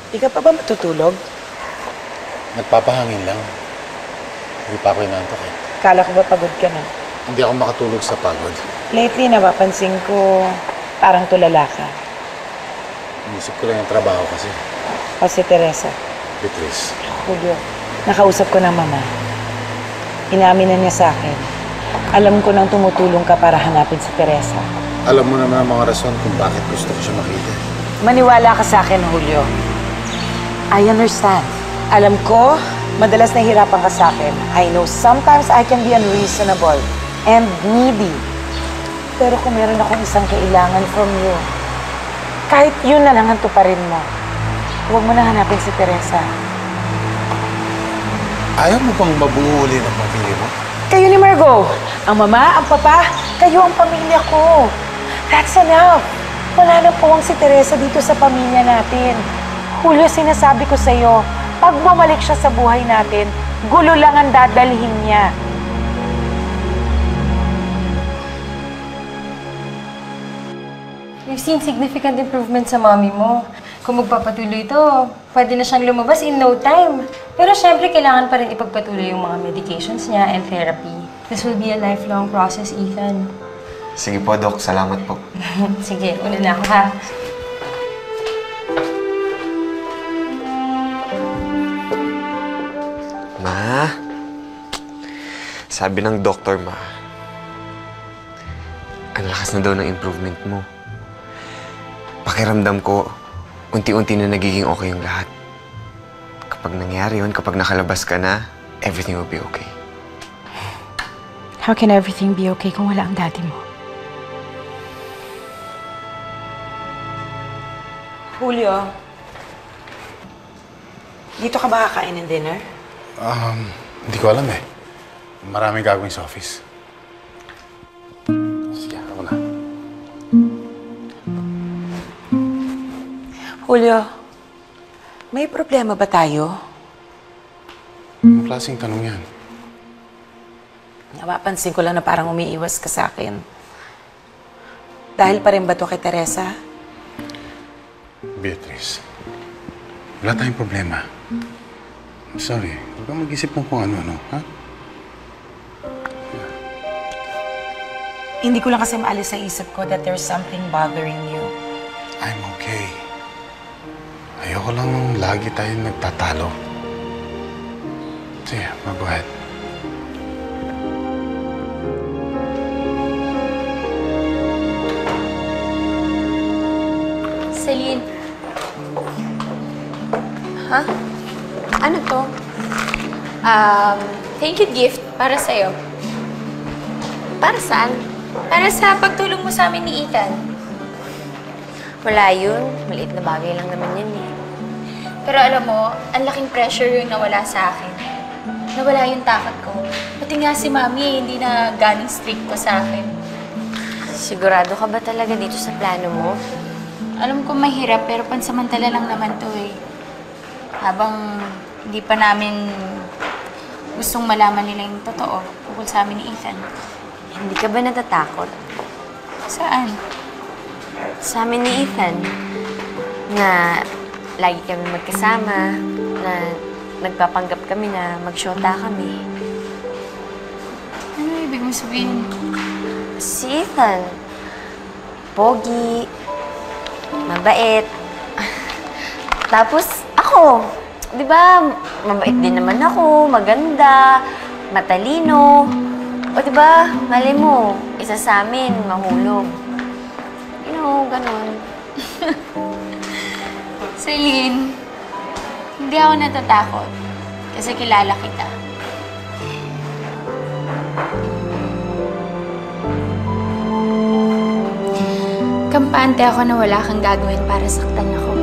Di ka pa ba matutulog? Nagpapahangin lang. Hindi pa ako inaantok eh. Kala ko ba pagod ka na? Hindi ako makatulog sa pagod. Lately, napapansin ko parang tulala ka. Inisip ko lang yung trabaho kasi. O si Teresa. Beatrice. Julio, nakausap ko ng mama. Inamin na niya sa akin. Alam ko nang tumutulong ka para hanapin si Teresa. Alam mo naman ang mga rason kung bakit gusto ko siya makita. Maniwala ka sa akin, Julio. I understand. Alam ko, madalas nahihirapan ka sa akin. I know sometimes I can be unreasonable and needy. Pero kung meron akong isang kailangan from you, kahit yun na lang ang tuparin mo, huwag mo na hanapin si Teresa. Ayaw mo bang mabuo uli ng pamilya mo? Kayo ni Margo. Ang mama, ang papa, kayo ang pamilya ko. That's enough. Wala na po ang si Teresa dito sa pamilya natin. Julio, sinasabi ko sa'yo, pag bumalik siya sa buhay natin, gulo lang ang dadalhin niya. We've seen significant improvement sa mommy mo. Kung magpapatuloy ito, pwede na siyang lumabas in no time. Pero syempre, kailangan pa rin ipagpatuloy yung mga medications niya and therapy. This will be a lifelong process, Ethan. Sige po, Doc. Salamat po. Sige, una na ako, ha? Ma, sabi ng doktor, Ma, ang lakas na daw ng improvement mo. Pakiramdam ko, unti-unti na nagiging okay yung lahat. Kapag nangyari yun, kapag nakalabas ka na, everything will be okay. How can everything be okay kung wala ang daddy mo? Julio, dito ka ba kakain ng dinner? Hindi ko alam eh. Maraming gagawin sa office. Sige, ako na. Julio, may problema ba tayo? Anong klaseng tanong yan? Napapansin ko lang na parang umiiwas ka sa akin. Dahil pa rin ba to kay Teresa? Beatrice, wala tayong problema. I'm sorry. Huwag kang mag-isip mo kung ano-ano, ha? Hindi ko lang kasi maalis sa isip ko that there's something bothering you. I'm okay. Ayoko lang nung lagi tayong nagtatalo. Sige, go ahead. Celine. Ha? Ano to? Thank you gift para sa'yo. Para saan? Para sa pagtulong mo sa amin ni Ethan. Wala yun. Maliit na bagay lang naman yun eh. Pero alam mo, ang laking pressure yung nawala sa akin. Nawala yung takot ko. Pati nga si Mami, hindi na galing stricto sa akin. Sigurado ka ba talaga dito sa plano mo? Alam ko mahirap, pero pansamantala lang naman to eh. Habang hindi pa namin gustong malaman nila yung totoo tungkol sa amin ni Ethan. Hindi ka ba natatakot? Saan? Sa amin ni Ethan, na lagi kami magkasama, na nagpapanggap kami na magsyota kami. Ano ibig mo sabihin? Si Ethan, pogi, mabait. Tapos ako, di ba, mabait din naman ako, maganda, matalino. O di ba, mali mo, isa sa amin, mahulog. You know, ganun. Celine, hindi ako natatakot kasi kilala kita. Kampante ako na wala kang gagawin para saktan ako.